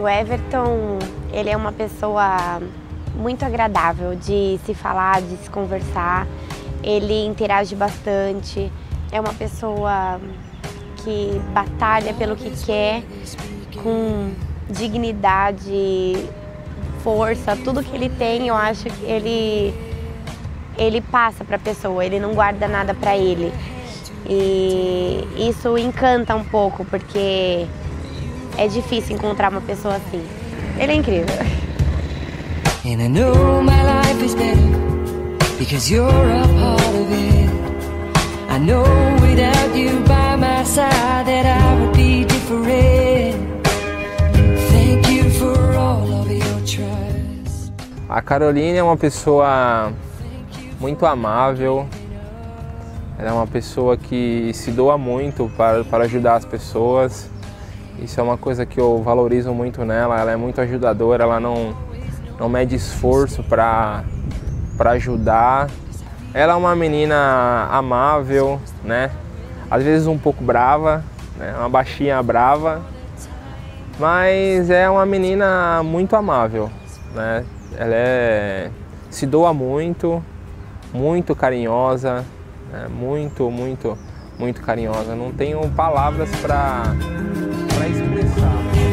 O Everton, ele é uma pessoa muito agradável de se falar, de se conversar. Ele interage bastante, é uma pessoa que batalha pelo que quer, com dignidade, força, tudo que ele tem, eu acho que ele passa para a pessoa, ele não guarda nada para ele. E isso encanta um pouco, porque é difícil encontrar uma pessoa assim. Ele é incrível. And I know my life is better because you're a part of it. I know without you by my side that I would be different. Thank you for all of your trust. A Caroline é uma pessoa muito amável. Ela é uma pessoa que se doa muito para ajudar as pessoas. Isso é uma coisa que eu valorizo muito nela. Ela é muito ajudadora, ela não mede esforço para ajudar. Ela é uma menina amável, né? Às vezes um pouco brava, né? Uma baixinha brava, mas é uma menina muito amável, né? Ela se doa muito, muito carinhosa, né? Muito carinhosa. Não tenho palavras para expressar.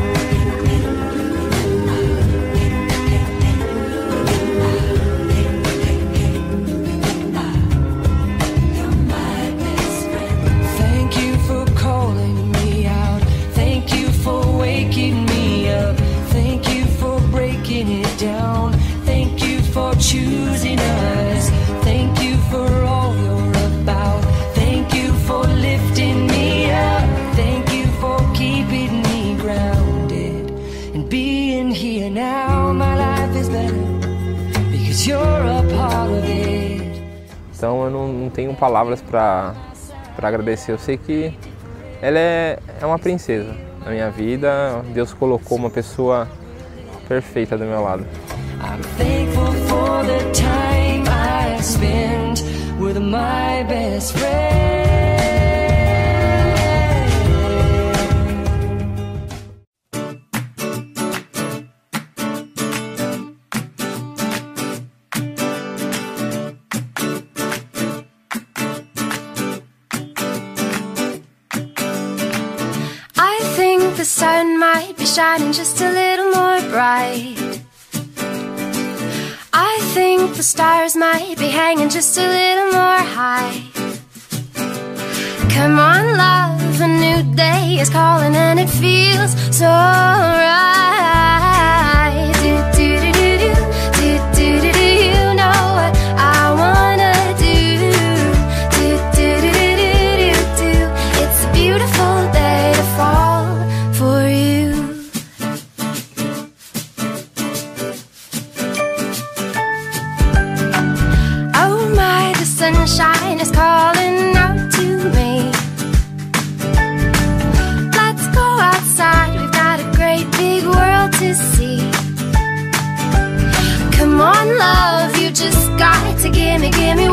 Choosing us, thank you for all you're about, thank you for lifting me up, thank you for keeping me grounded and being here now. My life is better because you're a part of it. Então eu não tenho palavras para agradecer. Eu sei que ela é uma princesa na minha vida. Deus colocou uma pessoa perfeita do meu lado. I'm thankful for the time I spent with my best friend. I think the sun might be shining just a little more bright. I think the stars might be hanging just a little more high. Come on, love, a new day is calling and it feels so right. Do-do-do-do-do, do-do-do-do, you know what I wanna do. Do-do-do-do-do-do, it's a beautiful day to fall for you. Sunshine is calling out to me. Let's go outside, we've got a great big world to see. Come on, love, you just got to give me